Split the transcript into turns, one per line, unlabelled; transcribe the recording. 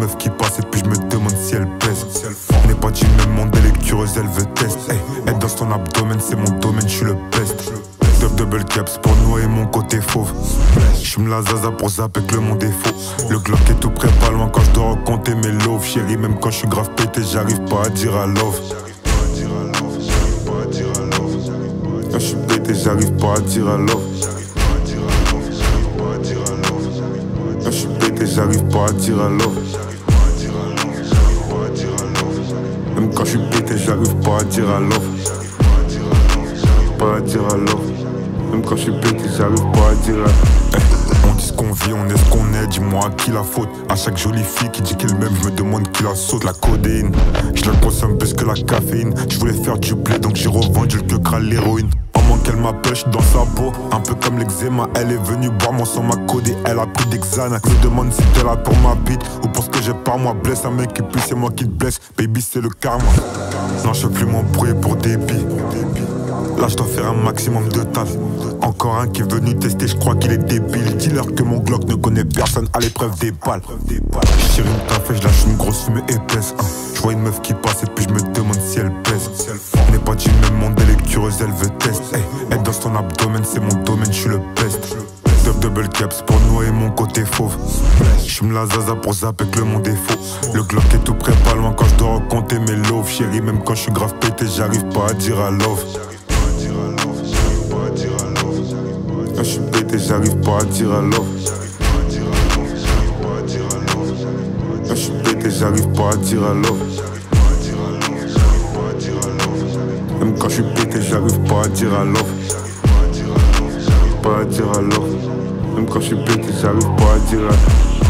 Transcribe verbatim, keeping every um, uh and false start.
meuf qui passe et puis je me demande si elle pèse. On n'est pas du même monde, elle est curieuse, elle veut test. Hey, elle danse ton abdomen, c'est mon domaine, je suis le best. Dub double caps pour noyer mon côté fauve. J'fume la zaza pour zapper que le monde est faux. Le Glock est tout près, pas loin quand je dois raconter mes loves. Chérie, même quand je suis grave pété, j'arrive pas à dire à love. Quand je suis pété, j'arrive pas à dire à love. Quand je suis pété, j'arrive pas à dire à love. Même quand je suis pété, j'arrive pas à dire à love. Pas à dire à love. Même quand je suis pété, j'arrive pas à dire à... Hey, on dit ce qu'on vit, on est ce qu'on est, dis-moi à qui la faute. À chaque jolie fille qui dit qu'elle m'aime, je me demande qui la saute. La codeine, je la consomme plus que la caféine. Je voulais faire du blé donc j'ai revendu le crack à l'héroïne. Pendant qu'elle m'appelle, je suis dans sa peau, un peu comme l'eczéma. Elle est venue boire mon sang, m'a codé, elle a pris des Xanax. Me demande si t'es là pour ma bite ou pour ce que j'ai par moi. Blesse un mec et puis c'est moi qui te blesse, baby c'est le karma. Non je peux plus m'embrouiller pour des billes. Là je dois faire un maximum de taf. Encore un qui est venu tester, je crois qu'il est débile. Dis-leur que mon Glock ne connaît personne à l'épreuve des balles. Je tire une taf et je lâche une grosse fumée épaisse. Je vois une meuf qui passe et puis je me demande si elle pèse. On n'est pas du même monde, elle est curieuse, elle veut test. Hey, elle danse ton abdomen, c'est mon domaine, je suis le best. Dub double caps pour noyer mon côté fauve. J'fume la zaza pour zapper que le monde est faux. Le Glock est tout près, pas loin quand je dois raconter mes loves. Chérie, même quand je suis grave pété, j'arrive pas à dire à love. Quand je suis pété, j'arrive pas à dire à love. Quand je suis pété, j'arrive pas à dire à love. Même quand je suis pété, j'arrive pas à dire à love. Pas à dire à love. Même quand je suis pété, j'arrive pas à dire à...